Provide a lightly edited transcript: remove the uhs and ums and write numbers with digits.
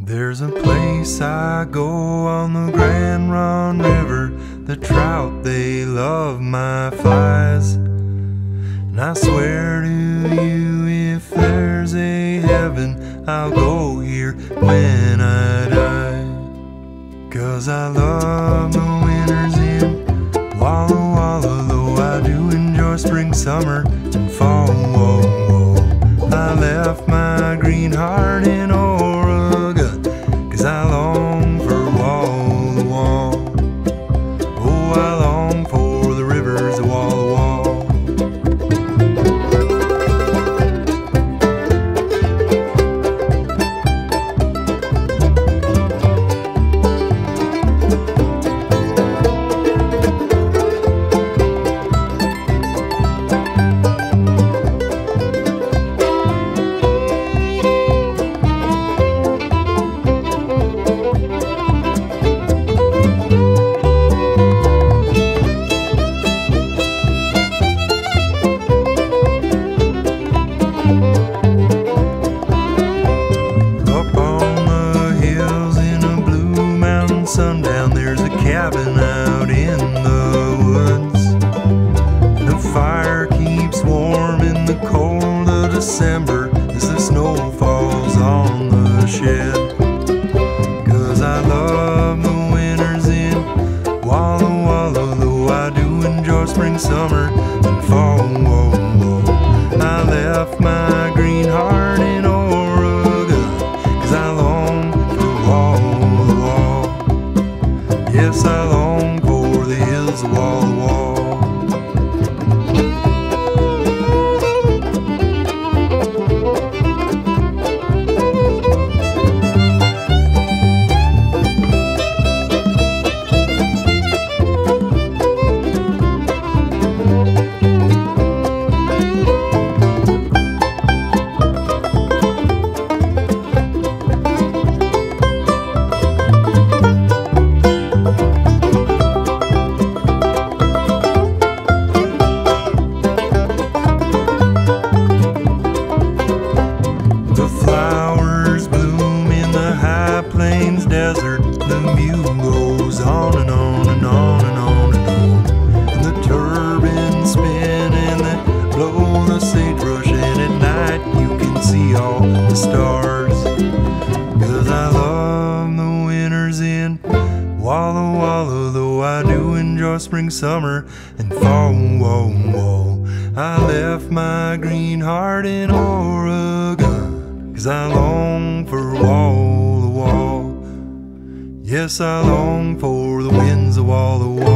There's a place I go on the Grand Ron River. The trout, they love my flies. And I swear to you, if there's a heaven, I'll go here when I die. 'Cause I love the winters in Wallowa, Wallowa, though I do enjoy spring, summer, and fall. I left my green heart in Oregon, 'cause I long for wall to wall. Oh, I long for the rivers of Wallowa. Sundown, there's a cabin out in the woods, and the fire keeps warm in the cold of December as the snow falls on the shed. 'Cause I love the winters in Wallowa, Wallowa, though I do enjoy spring, summer, and fall. I left my green heart in Oregon, 'cause I long for wall to wall. Yes, I long for the hills of Wallowa. Desert, the mule goes on and on and on and on and on, and the turbines spin and they blow the sagebrush, and at night you can see all the stars. 'Cause I love the winters in Wallowa, Wallowa, though I do enjoy spring, summer, and fall. I left my green heart in Oregon, 'cause I long for wall to wall. Yes, I long for the winds of Wallowa.